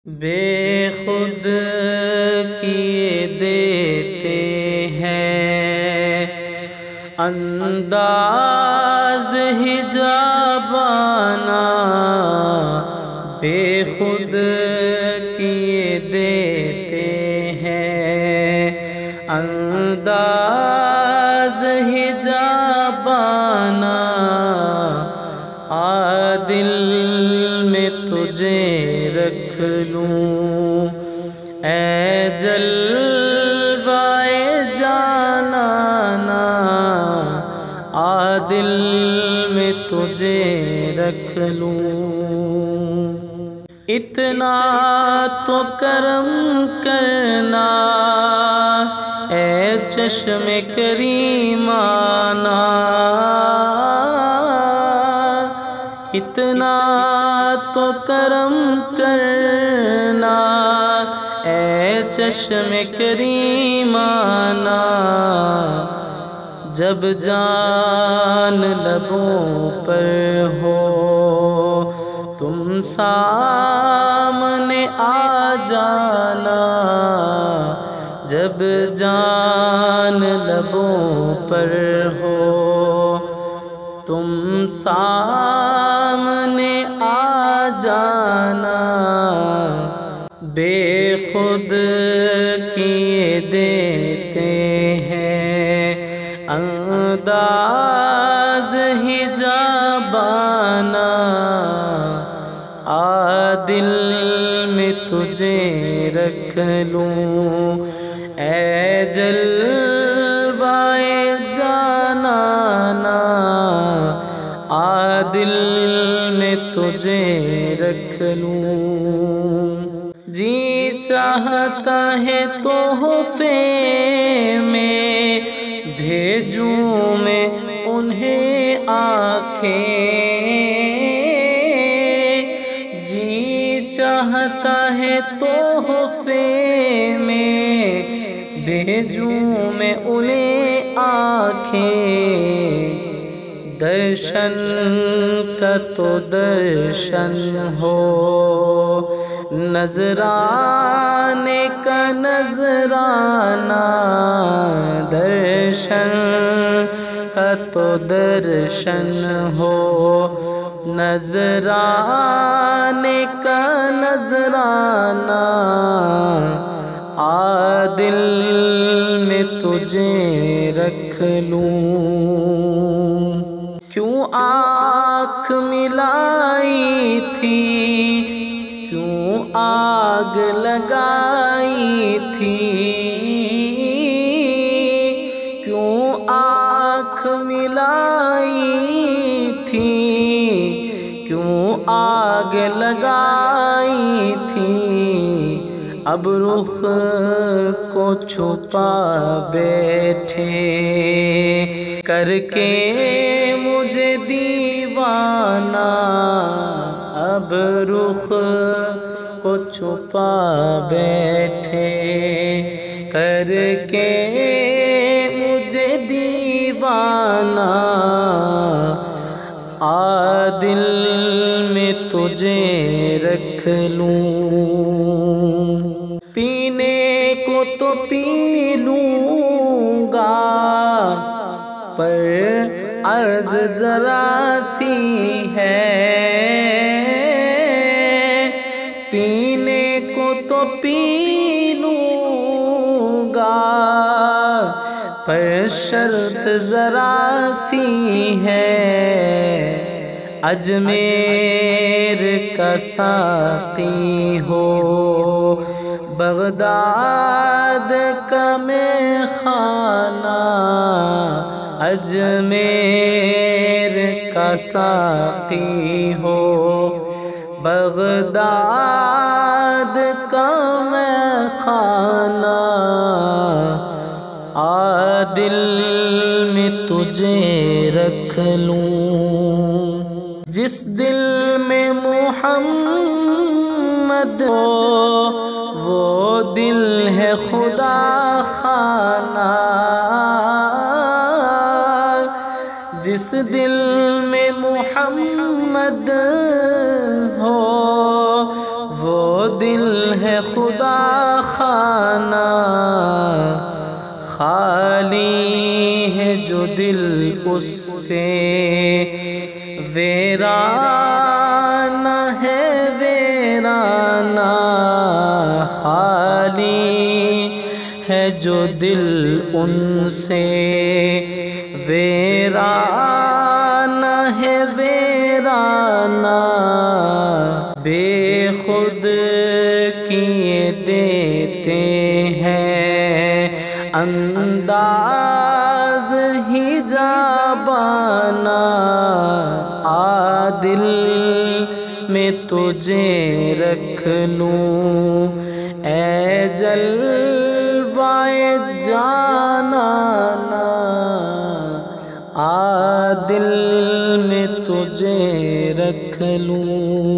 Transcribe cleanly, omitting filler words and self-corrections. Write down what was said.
بے خود کیے دیتے ہیں انداز حجابانہ، بے خود کیے دیتے ہیں انداز حجابانہ، عادل میں تجھے رکھ لوں اے جلوائے جانانا، عادل میں تجھے رکھ لوں۔ اتنا تو کرم کرنا اے چشم کریمانہ، اتنا تو کرم کرنا اے چشم کریمانہ، جب جان لبوں پر ہو تم سامنے آ جانا، جب جان لبوں پر ہو تم سامنے آ جانا، بے خود کیے دیتے ہیں انداز حجابانہ، عادل میں تجھے رکھ لوں اے جلوائے جانانا، عادل میں تجھے رکھ لوں۔ جی چاہتا ہے تحفے میں بھیجوں میں انہیں آنکھیں، جی چاہتا ہے تحفے میں بھیجوں میں انہیں آنکھیں، درشن کا تو درشن ہو، نذرانے کا نذرانہ، درشن کا تو درشن ہو، نذرانے کا نذرانہ، عادل میں تجھے رکھ لوں۔ کیوں آنکھ ملائی تھی، کیوں آگ لگائی تھی، کیوں آنکھ ملائی تھی، کیوں آگ لگائی تھی، اب رخ کو چھپا بیٹھے کر کے مجھے دیوانہ، اب رخ کو چھپا بیٹھے کر کے مجھے دیوانہ، عادل میں تجھے رکھ لوں۔ پینے کو تو پی لوں گا پر عرض ذرا سی ہے، پینے کو تو پی لوں گا پر شرط ذرا سی ہے، اجمیر کا ساقی ہو بغداد کا میخانہ، اجمیر کا ساقی ہو بغداد کا میخانہ، عادل میں تجھے رکھ لوں۔ جس دل میں محمد ہو وہ دل ہے خدا خانہ، جس دل میں محمد ہو وہ دل ہے خدا خانہ، خالی ہے جو دل اس سے ویرانہ ہے ویرانہ، خالی ہے جو دل ان سے ویرانہ ہے ویرانہ، بے خود کیے دیتے ہیں انداز ہی جابانہ، دل میں تجھے رکھ لوں اے جلوائے جانانا، دل میں تجھے رکھ لوں